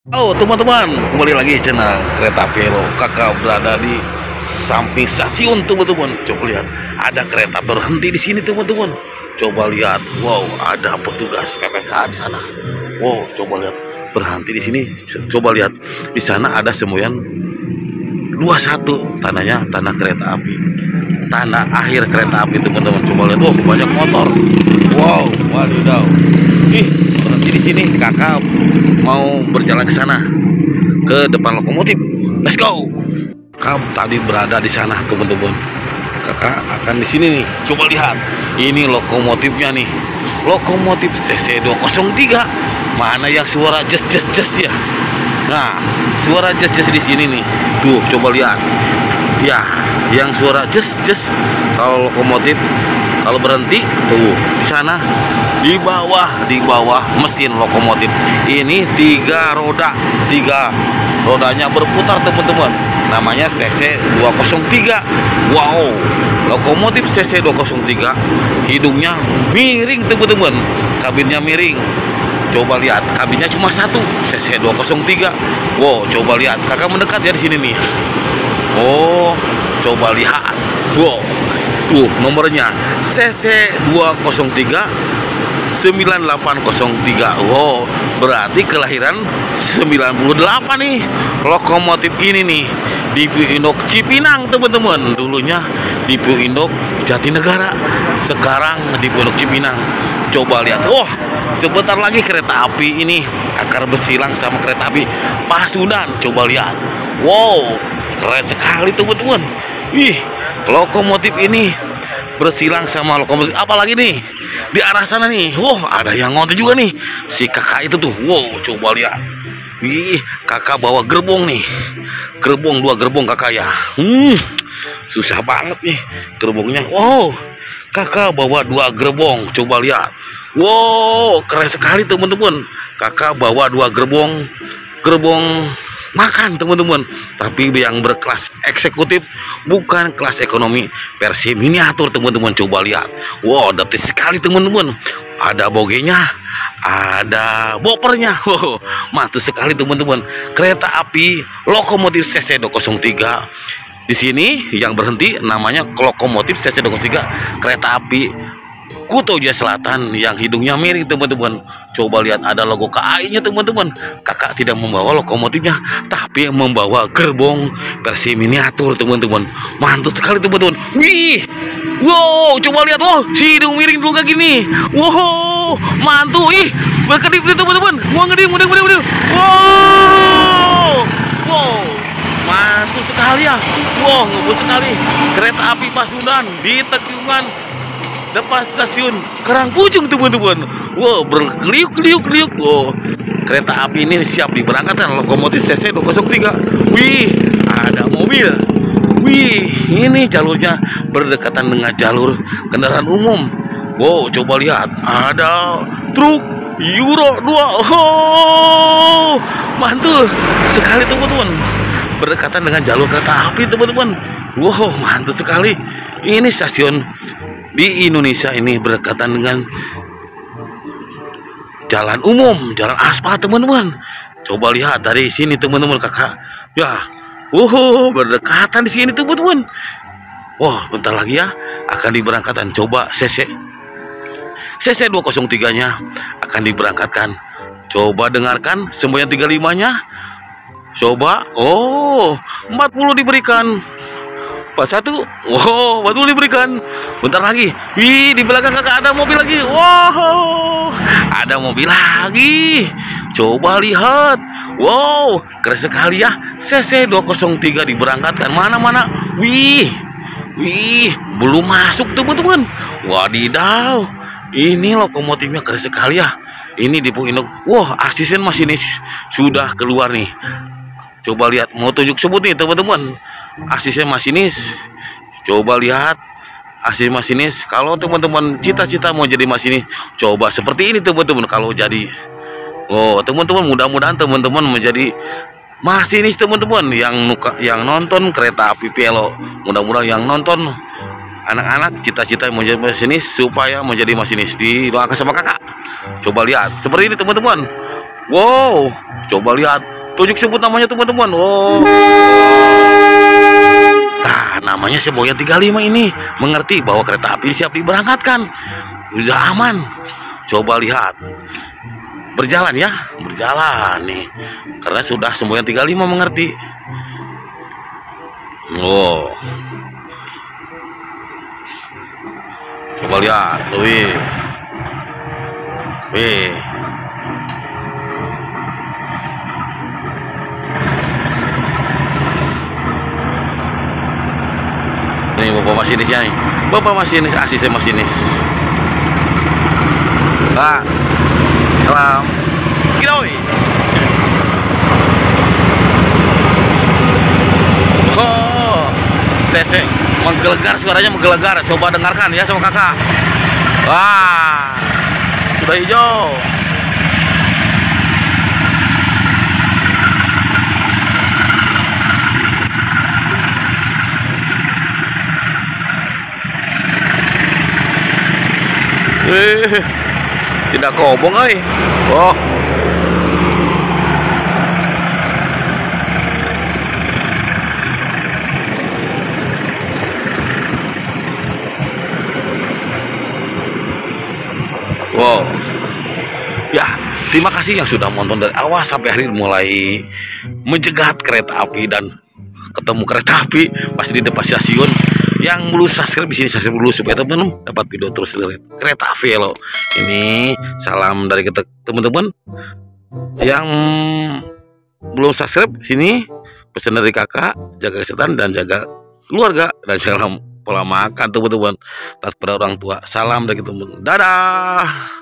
Oh teman-teman, kembali lagi channel Kereta Velo. Kakak berada di samping stasiun teman-teman. Coba lihat, ada kereta berhenti di sini teman-teman. Coba lihat, wow, ada petugas PPK di sana. Wow, coba lihat, berhenti di sini. Coba lihat, di sana ada semboyan 21, tanahnya tanah kereta api, tanah akhir kereta api teman-teman. Coba lihat, oh banyak motor. Wow, wadidaw. Ih, berhenti di sini. Kakak mau berjalan ke sana, ke depan lokomotif. Let's go. Kakak tadi berada di sana teman-teman. Kakak akan di sini nih. Coba lihat, ini lokomotifnya nih. Lokomotif CC203. Mana yang suara jes ya? Nah, suara jes di sini nih. Tuh, coba lihat. Ya, yang suara jes. Kalau lokomotif kalau berhenti tuh di sana di bawah mesin lokomotif ini tiga rodanya berputar teman-teman, namanya CC203. Wow, lokomotif CC203 hidungnya miring teman-teman, kabinnya miring. Coba lihat, kabinnya cuma satu, CC203. Wow, coba lihat, kakak mendekat ya di sini nih. Oh, coba lihat. Wow, tuh nomornya CC203 9803. Wow, berarti kelahiran 98 nih lokomotif ini nih, di Induk Cipinang teman-teman. Dulunya di Induk Jatinegara, sekarang di Induk Cipinang. Coba lihat, wah, sebentar lagi kereta api ini akan bersilang sama kereta api Pasundan. Coba lihat, wow, keren sekali teman-teman. Ih, lokomotif ini bersilang sama lokomotif apalagi nih di arah sana nih. Wah, ada yang ngonten juga nih, si kakak itu tuh. Wow, coba lihat. Wih, kakak bawa gerbong nih, gerbong, 2 gerbong kakak ya. Susah banget nih gerbongnya. Wow, kakak bawa 2 gerbong. Coba lihat. Wow, keren sekali teman-teman. Kakak bawa 2 gerbong makan teman-teman, tapi yang berkelas eksekutif, bukan kelas ekonomi, versi miniatur teman-teman. Coba lihat, wow, detik sekali teman-teman. Ada bogenya, ada bopernya. Wow, mantul sekali teman-teman. Kereta api lokomotif CC203 di sini yang berhenti namanya lokomotif CC203 kereta api Kuto Jaya Selatan yang hidungnya miring teman-teman. Coba lihat, ada logo KAI-nya teman-teman. Kakak tidak membawa lokomotifnya, tapi membawa gerbong versi miniatur teman-teman. Mantap sekali teman-teman. Wih, wow, coba lihat, wow, si hidung miring dulu kayak gini. Wow, mantul. Ih, berkedip teman-teman. Wow, ngedip. Wow, mantul sekali ya. Wow, ngebut sekali. Kereta api Pasundan di tikungan depan stasiun Karangpujung teman-teman. Wow, berkeliuk-keliuk. Wow, kereta api ini siap diberangkatkan, lokomotif CC203. Wih, ada mobil. Wih, ini jalurnya berdekatan dengan jalur kendaraan umum. Wow, coba lihat, ada truk Euro 2. Oh, mantul sekali teman-teman, berdekatan dengan jalur kereta api teman-teman. Wow, mantul sekali. Ini stasiun di Indonesia ini berdekatan dengan jalan umum, jalan aspal teman-teman. Coba lihat dari sini teman-teman, kakak ya. Berdekatan di sini teman-teman. Wah, bentar lagi ya akan diberangkatkan. Coba CC203 nya akan diberangkatkan. Coba dengarkan semboyan 35 nya. Coba, oh, 40 diberikan. 41, wow, batu diberikan. Bentar lagi, wih, di belakang kakak ada mobil lagi. Wow, ada mobil lagi. Coba lihat, wow, keren sekali ya. CC203 diberangkatkan. Mana? Wih, belum masuk teman-teman. Wadidaw, ini lokomotifnya keren sekali ya. Ini di Induk. Wah, asisten masinis sudah keluar nih. Coba lihat, mau tunjuk sebut nih teman-teman. Asisten masinis, coba lihat asisten masinis. Kalau teman-teman cita-cita mau jadi masinis, coba seperti ini teman-teman. Kalau jadi, oh teman-teman, mudah-mudahan teman-teman menjadi masinis teman-teman yang nonton kereta api Velo. Mudah-mudahan yang nonton anak-anak cita-cita mau jadi masinis supaya menjadi masinis. Didoakan sama kakak. Coba lihat seperti ini teman-teman. Wow, coba lihat. Tunjuk sebut namanya teman-teman. Wow. Nah, namanya Semboyan 35 ini. Mengerti bahwa kereta api siap diberangkatkan. Sudah aman. Coba lihat. Berjalan ya, berjalan nih. Karena sudah Semboyan 35 mengerti. Oh. Coba lihat, wih. Wih. Ini bapak masinisnya nih. Bapak masinis, asisten masinis. Pak. Salam. Sekidoi. Oh. Sese menggelegar, suaranya menggelegar. Coba dengarkan ya sama kakak. Wah. Sudah hijau. Tidak kobong ay. Oh. Wow. Ya, terima kasih yang sudah menonton dari awal sampai akhir, mulai menjegat kereta api dan ketemu kereta api pasti di depan stasiun. Yang belum subscribe di sini subscribe dulu supaya teman-teman dapat video terus dari kereta api lo. Ini salam dari teman-teman yang belum subscribe sini, pesan dari kakak, jaga kesehatan dan jaga keluarga dan jangan pola makan teman-teman. Pada orang tua, salam dari teman-teman. Dadah.